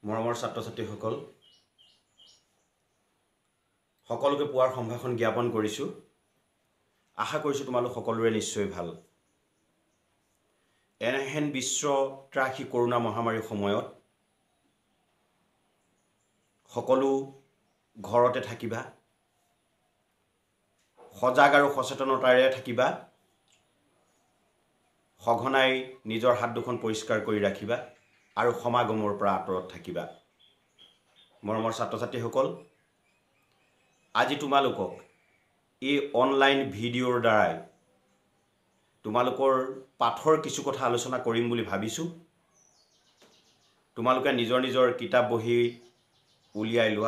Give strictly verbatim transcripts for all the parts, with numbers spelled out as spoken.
মৰমৰ ছাত্ৰ ছাত্ৰীসকল সকলোকে পুৱাৰ সম্ভাষণ জ্ঞাপন কৰিছোঁ। আশা কৰিছোঁ তোমালোক সকলোৰে নিশ্চয় ভাল। এনেহেন বিশ্ব ত্ৰাসী কৰোনা মহামাৰীৰ সময়ত সকলো ঘৰতে থাকিবা, সজাগ আৰু সচেতনতাৰে থাকিবা, সঘনাই নিজৰ হাত দুখন পৰিষ্কাৰ কৰি ৰাখিবা আৰু সমাগমৰ পৰা আঁতৰত থাকিবা। মৰমৰ ছাত্ৰ ছাত্ৰীসকল, আজি তোমালোকক এই অনলাইন ভিডিঅ'ৰ দ্বাৰাই তোমালোকৰ পাঠৰ কিছু কথা আলোচনা কৰিম বুলি ভাবিছোঁ। তোমালোকে নিজৰ নিজৰ কিতাপ বহি উলিয়াই লোৱা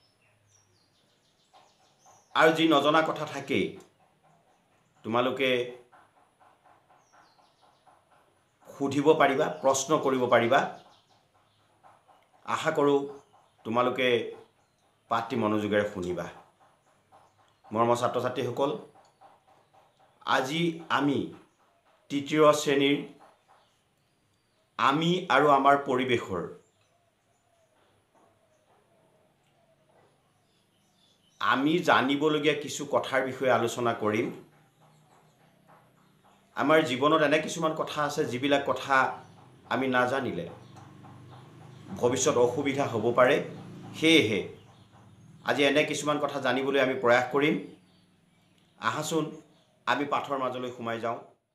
আৰু যি নজনা কথা থাকে তোমালোকে সুধিব পাৰিবা, প্ৰশ্ন কৰিব পাৰিবা। আশা কৰোঁ তোমালোকে পাঠটি মনোযোগেৰে শুনিবা। মৰমৰ ছাত্ৰ ছাত্ৰীসকল, আজি আমি তৃতীয় শ্ৰেণীৰ আমি আৰু আমাৰ পৰিৱেশৰ আমি জানিবলগীয়া কিছু কথাৰ বিষয়ে আলোচনা কৰিম। আমাৰ জীৱনত এনে কিছুমান কথা আছে যিবিলাক কথা আমি নাজানিলে ভৱিষ্যত অসুবিধা হ'ব পাৰে। সেয়েহে আজি এনে কিছুমান কথা জানিবলৈ আমি প্ৰয়াস কৰিম। আহাচোন আমি পাঠৰ মাজলৈ সোমাই যাওঁ।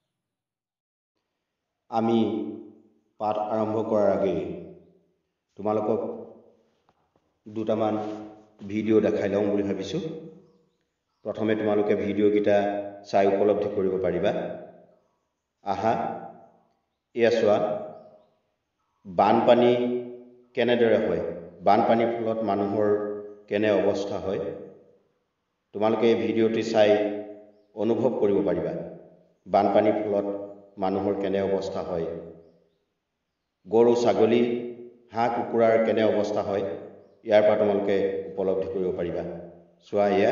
আমি পাঠ আৰম্ভ কৰাৰ আগেয়ে তোমালোকক দুটামান ভিডিঅ' দেখাই লওঁ বুলি ভাবিছোঁ। প্ৰথমে তোমালোকে ভিডিঅ'কেইটা চাই উপলব্ধি কৰিব পাৰিবা। আহা, এয়া চোৱা, বানপানী কেনেদৰে হয়, বানপানীৰ ফলত মানুহৰ কেনে অৱস্থা হয়। তোমালোকে এই ভিডিঅ'টি চাই অনুভৱ কৰিব পাৰিবা বানপানীৰ ফলত মানুহৰ কেনে অৱস্থা হয়, গৰু ছাগলী হাঁহ কুকুৰাৰ কেনে অৱস্থা হয়, ইয়াৰ পৰা তোমালোকে উপলব্ধি কৰিব পাৰিবা। চোৱা, এয়া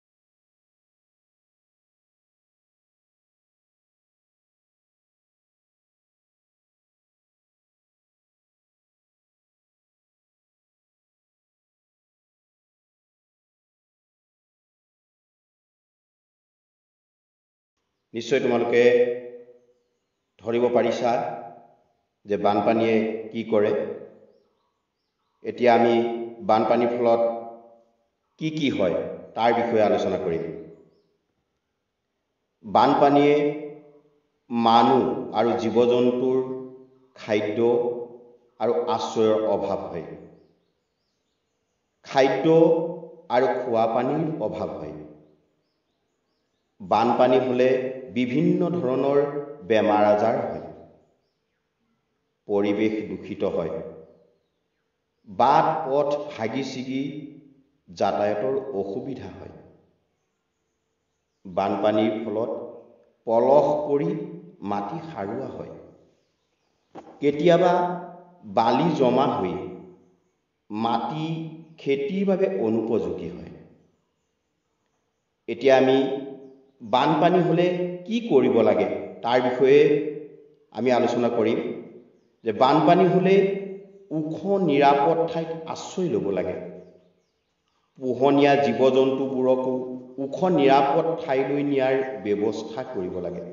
নিশ্চয় তোমালোকে ধৰিব পাৰিছা যে বানপানীয়ে কি কৰে। এতিয়া আমি বানপানীৰ ফলত কি কি হয় তাৰ বিষয়ে আলোচনা কৰিম। বানপানীয়ে মানুহ আৰু জীৱ জন্তুৰ খাদ্য আৰু আশ্ৰয়ৰ অভাৱ হয়। খাদ্য আৰু খোৱা পানীৰ অভাৱ হয়। বানপানী হ'লে বিভিন্ন ধৰণৰ বেমাৰ আজাৰ হয়। পৰিৱেশ দূষিত হয়। বাট পথ ভাগি ছিগি যাতায়াতৰ অসুবিধা হয়। বানপানীৰ ফলত পলস পৰি মাটি সাৰুৱা হয়। কেতিয়াবা বালি জমা হৈ মাটি খেতিৰ বাবে অনুপযোগী হয়। এতিয়া আমি বানপানী হ'লে কি কৰিব লাগে তাৰ বিষয়ে আমি আলোচনা কৰিম। যে বানপানী হ'লে ওখ নিৰাপদ ঠাইত আশ্ৰয় ল'ব লাগে। পোহনীয়া জীৱ জন্তুবোৰকো ওখ নিৰাপদ ঠাইলৈ নিয়াৰ ব্যৱস্থা কৰিব লাগে।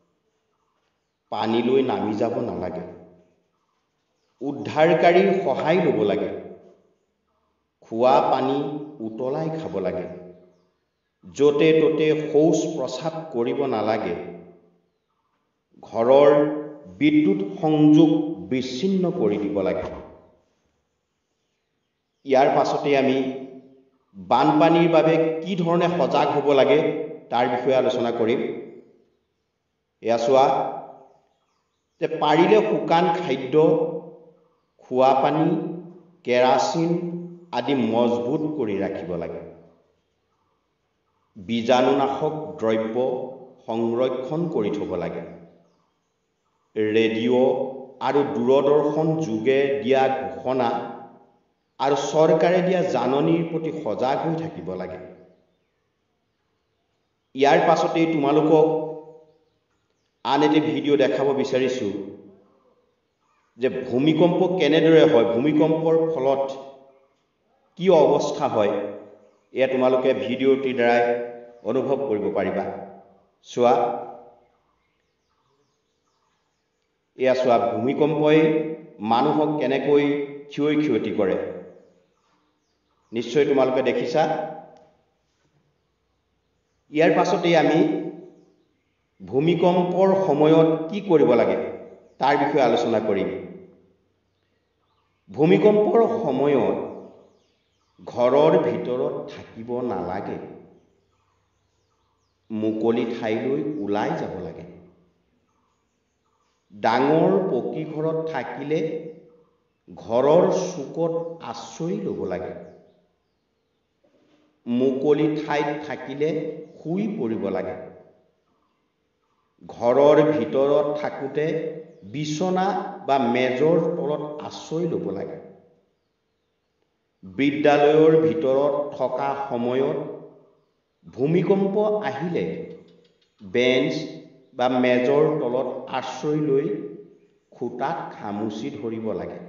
পানীলৈ নামি যাব নালাগে। উদ্ধাৰকাৰীৰ সহায় ল'ব লাগে। খোৱা পানী উতলাই খাব লাগে। য'তে ত'তে শৌচ প্ৰস্ৰাৱ কৰিব নালাগে। ঘৰৰ বিদ্যুৎ সংযোগ বিচ্ছিন্ন কৰি দিব লাগে। ইয়াৰ পাছতে আমি বানপানীৰ বাবে কি ধৰণে সজাগ হ'ব লাগে তাৰ বিষয়ে আলোচনা কৰিম। এয়া চোৱা, যে পাৰিলে শুকান খাদ্য, খোৱা পানী, কেৰাচিন আদি মজবুত কৰি ৰাখিব লাগে। বীজাণুনাশক দ্ৰব্য সংৰক্ষণ কৰি থ'ব লাগে। ৰেডিঅ' আৰু দূৰদৰ্শন যোগে দিয়া ঘোষণা আৰু চৰকাৰে দিয়া জাননীৰ প্ৰতি সজাগ হৈ থাকিব লাগে। ইয়াৰ পাছতেই তোমালোকক আন এটি ভিডিঅ' দেখাব বিচাৰিছোঁ, যে ভূমিকম্প কেনেদৰে হয়, ভূমিকম্পৰ ফলত কি অৱস্থা হয়, এয়া তোমালোকে ভিডিঅ'টিৰ দ্বাৰাই অনুভৱ কৰিব পাৰিবা। চোৱা, এয়া চোৱা, ভূমিকম্পই মানুহক কেনেকৈ ক্ষয় ক্ষতি কৰে। নিশ্চয় তোমালোকে দেখিছা। ইয়াৰ পাছতেই আমি ভূমিকম্পৰ সময়ত কি কৰিব লাগে তাৰ বিষয়ে আলোচনা কৰিম। ভূমিকম্পৰ সময়ত ঘৰৰ ভিতৰত থাকিব নালাগে, মুকলি ঠাইলৈ ওলাই যাব লাগে। ডাঙৰ পকী ঘৰত থাকিলে ঘৰৰ চুকত আশ্ৰয় ল'ব লাগে। মুকলি ঠাইত থাকিলে শুই পৰিব লাগে। ঘৰৰ ভিতৰত থাকোঁতে বিছনা বা মেজৰ তলত আশ্ৰয় ল'ব লাগে। বিদ্যালয়ৰ ভিতৰত থকা সময়ত ভূমিকম্প আহিলে বেঞ্চ বা মেজৰ তলত আশ্ৰয় লৈ খুটাত খামুচি ধৰিব লাগে।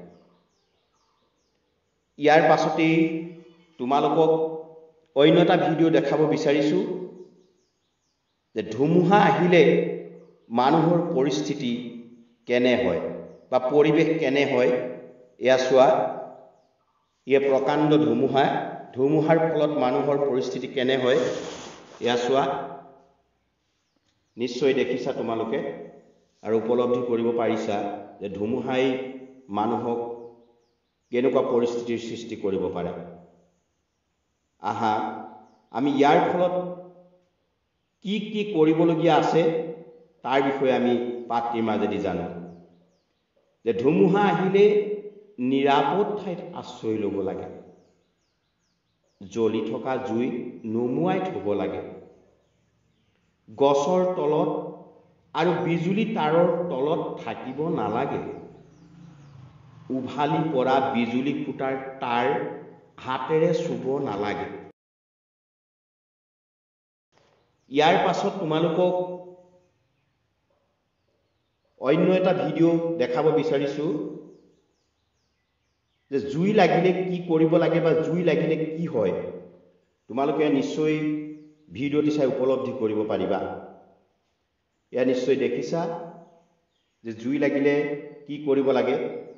ইয়াৰ পাছতেই তোমালোকক অন্য এটা ভিডিঅ' দেখাব বিচাৰিছোঁ যে ধুমুহা আহিলে মানুহৰ পৰিস্থিতি কেনে হয় বা পৰিৱেশ কেনে হয়। এয়া চোৱা, এয়া প্ৰকাণ্ড ধুমুহা, ধুমুহাৰ ফলত মানুহৰ পৰিস্থিতি কেনে হয় এয়া চোৱা। নিশ্চয় দেখিছা তোমালোকে আৰু উপলব্ধি কৰিব পাৰিছা যে ধুমুহাই মানুহক কেনেকুৱা পৰিস্থিতিৰ সৃষ্টি কৰিব পাৰে। আহা, আমি ইয়াৰ ফলত কি কি কৰিবলগীয়া আছে তাৰ বিষয়ে আমি পাঠটিৰ মাজেদি জানো। যে ধুমুহা আহিলে নিৰাপদ ঠাইত আশ্ৰয় ল'ব লাগে। জ্বলি থকা জুই নুমুৱাই থ'ব লাগে। গছৰ তলত আৰু বিজুলী তাঁৰৰ তলত থাকিব নালাগে। উভালি পৰা বিজুলী খুঁটাৰ তাঁৰ হাতেৰে চুব নালাগে। ইয়াৰ পাছত তোমালোকক অন্য এটা ভিডিঅ' দেখাব বিচাৰিছোঁ যে জুই লাগিলে কি কৰিব লাগে বা জুই লাগিলে কি হয়। তোমালোকে নিশ্চয় ভিডিঅ'টি চাই উপলব্ধি কৰিব পাৰিবা। এয়া নিশ্চয় দেখিছা যে জুই লাগিলে কি কৰিব লাগে,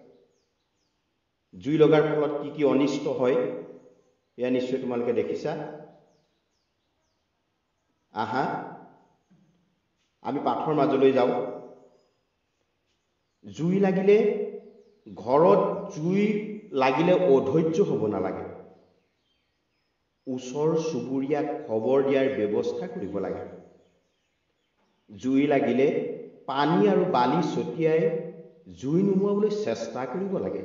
জুই লগাৰ ফলত কি কি অনিষ্ট হয়, এয়া নিশ্চয় তোমালোকে দেখিছা। আহা, আমি পাঠৰ মাজলৈ যাওঁ। জুই লাগিলে ঘৰত জুই লাগিলে অধৈৰ্য হ'ব নালাগে। ওচৰ চুবুৰীয়াক খবৰ দিয়াৰ ব্যৱস্থা কৰিব লাগে। জুই লাগিলে পানী আৰু বালি ছটিয়াই জুই নুমুৱাবলৈ চেষ্টা কৰিব লাগে।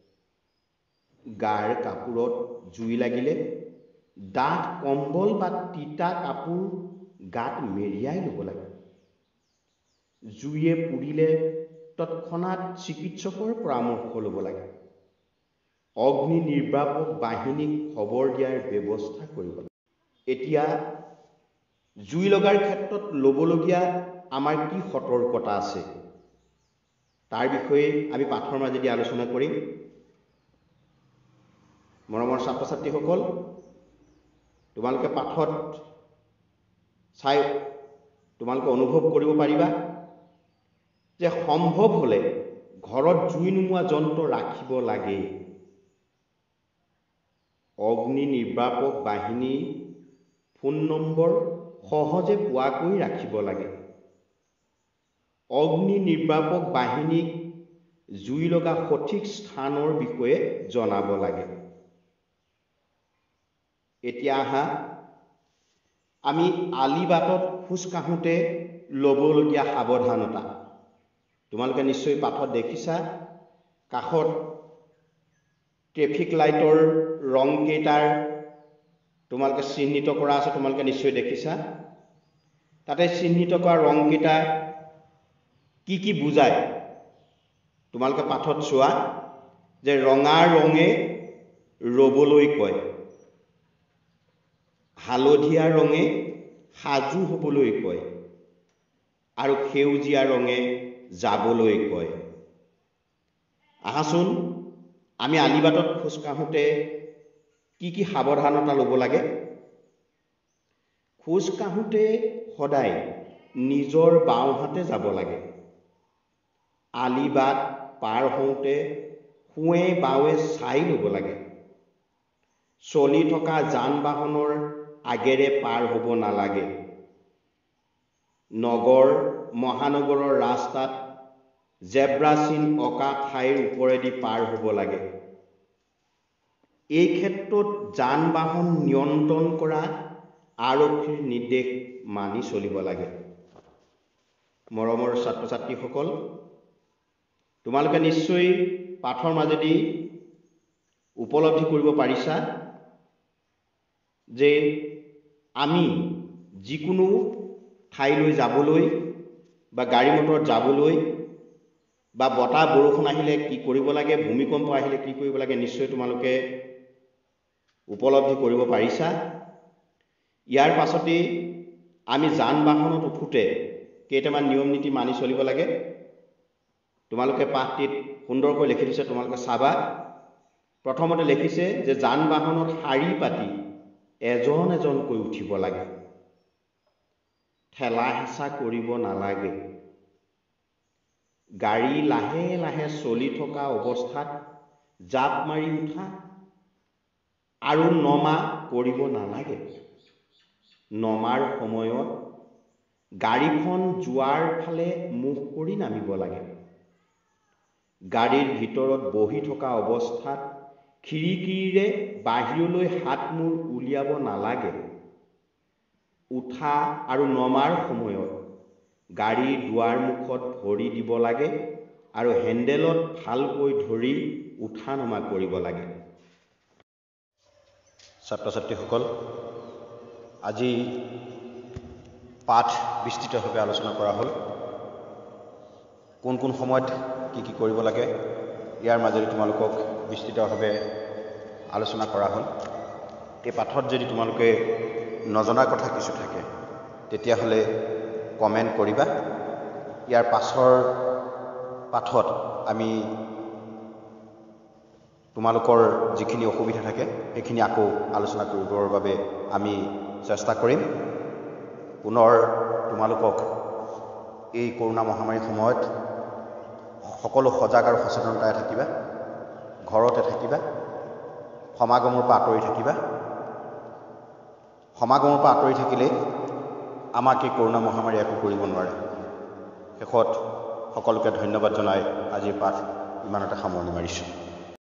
গাৰ কাপোৰত জুই লাগিলে ডাঠ কম্বল বা তিতা কাপোৰ গাত মেৰিয়াই ল'ব লাগে। জুইয়ে পুৰিলে তৎক্ষণাত চিকিৎসকৰ পৰামৰ্শ ল'ব লাগে। অগ্নি নিৰ্বাপক বাহিনীক খবৰ দিয়াৰ ব্যৱস্থা কৰিব লাগে। এতিয়া জুই লগাৰ ক্ষেত্ৰত ল'বলগীয়া আমাৰ কি সতৰ্কতা আছে তাৰ বিষয়ে আমি পাঠৰ মাজেদি আলোচনা কৰিম। মৰমৰ ছাত্ৰ ছাত্ৰীসকল, তোমালোকে পাঠত চাই তোমালোকে অনুভৱ কৰিব পাৰিবা যে সম্ভৱ হ'লে ঘৰত জুই নুমুৱা যন্ত্ৰ ৰাখিব লাগে। অগ্নি নিৰ্বাপক বাহিনী ফোন নম্বৰ সহজে পোৱাকৈ ৰাখিব লাগে। অগ্নি নিৰ্বাপক বাহিনীক জুই লগা সঠিক স্থানৰ বিষয়ে জনাব লাগে। এতিয়া আহা, আমি আলিবাটত খোজ কাঢ়োঁতে ল'বলগীয়া সাৱধানতা। তোমালোকে নিশ্চয় পাঠত দেখিছা, কাষত ট্ৰেফিক লাইটৰ ৰংকেইটাৰ তোমালোকে চিহ্নিত কৰা আছে, তোমালোকে নিশ্চয় দেখিছা। তাতে চিহ্নিত কৰা ৰংকেইটা কি কি বুজায় তোমালোকে পাঠত চোৱা। যে ৰঙা ৰঙে ৰ'বলৈ কয়, হালধীয়া ৰঙে সাজু হ'বলৈ কয় আৰু সেউজীয়া ৰঙে যাবলৈ কয়। আহাচোন আমি আলিবাটত খোজ কাঢ়োঁতে কি কি সাৱধানতা ল'ব লাগে। খোজ কাঢ়োঁতে সদায় নিজৰ বাওঁহাতে যাব লাগে। আলিবাট পাৰ হওঁতে সোঁৱে বাৱে চাই ল'ব লাগে। চলি থকা যান বাহনৰ আগেৰে পাৰ হ'ব নালাগে। নগৰ মহানগৰৰ ৰাস্তাত জেব্ৰা চিন অঁকা ঠাইৰ ওপৰেদি পাৰ হ'ব লাগে। এই ক্ষেত্ৰত যান বাহন নিয়ন্ত্ৰণ কৰা আৰক্ষীৰ নিৰ্দেশ মানি চলিব লাগে। মৰমৰ ছাত্ৰ ছাত্ৰীসকল, তোমালোকে নিশ্চয় পাঠৰ মাজেদি উপলব্ধি কৰিব পাৰিছা যে আমি যিকোনো ঠাইলৈ যাবলৈ বা গাড়ী মটৰত যাবলৈ বা বতাহ বৰষুণ আহিলে কি কৰিব লাগে, ভূমিকম্প আহিলে কি কৰিব লাগে, নিশ্চয় তোমালোকে উপলব্ধি কৰিব পাৰিছা। ইয়াৰ পাছতেই আমি যান বাহনত উঠোঁতে কেইটামান নিয়ম নীতি মানি চলিব লাগে। তোমালোকে পাঠটিত সুন্দৰকৈ লিখি দিছে, তোমালোকে চাবা। প্ৰথমতে লিখিছে যে যান বাহনত শাৰী পাতি এজন এজনকৈ উঠিব লাগে। ঠেলা হেঁচা কৰিব নালাগে। গাড়ী লাহে লাহে চলি থকা অৱস্থাত জাপ মাৰি উঠা আৰু নমা কৰিব নালাগে। নমাৰ সময়ত গাড়ীখন যোৱাৰ ফালে মুখ কৰি নামিব লাগে। গাড়ীৰ ভিতৰত বহি থকা অৱস্থাত খিৰিকীৰে বাহিৰলৈ হাত মূৰ উলিয়াব নালাগে। উঠা আৰু নমাৰ সময়ত গাড়ীৰ দুৱাৰ মুখত ভৰি দিব লাগে আৰু হেণ্ডেলত ভালকৈ ধৰি উঠা নমা কৰিব লাগে। ছাত্ৰ ছাত্ৰীসকল, আজি পাঠ বিস্তৃতভাৱে আলোচনা কৰা হ'ল। কোন কোন সময়ত কি কি কৰিব লাগে ইয়াৰ মাজেদি তোমালোকক বিস্তৃতভাৱে আলোচনা কৰা হ'ল। এই পাঠত যদি তোমালোকে নজনা কথা কিছু থাকে তেতিয়াহ'লে কমেণ্ট কৰিবা। ইয়াৰ পাছৰ পাঠত আমি তোমালোকৰ যিখিনি অসুবিধা থাকে সেইখিনি আকৌ আলোচনা কৰিবৰ বাবে আমি চেষ্টা কৰিম। পুনৰ তোমালোকক এই কৰোণা মহামাৰীৰ সময়ত সকলো সজাগ আৰু সচেতনতাৰে থাকিবা, ঘৰতে থাকিবা, সমাগমৰ পৰা আঁতৰি থাকিবা। সমাগমৰ পৰা আঁতৰি থাকিলে আমাক এই কৰোণা মহামাৰী একো কৰিব নোৱাৰে। শেষত সকলোকে ধন্যবাদ জনাই আজিৰ পাঠ ইমানতে সামৰণি মাৰিছোঁ।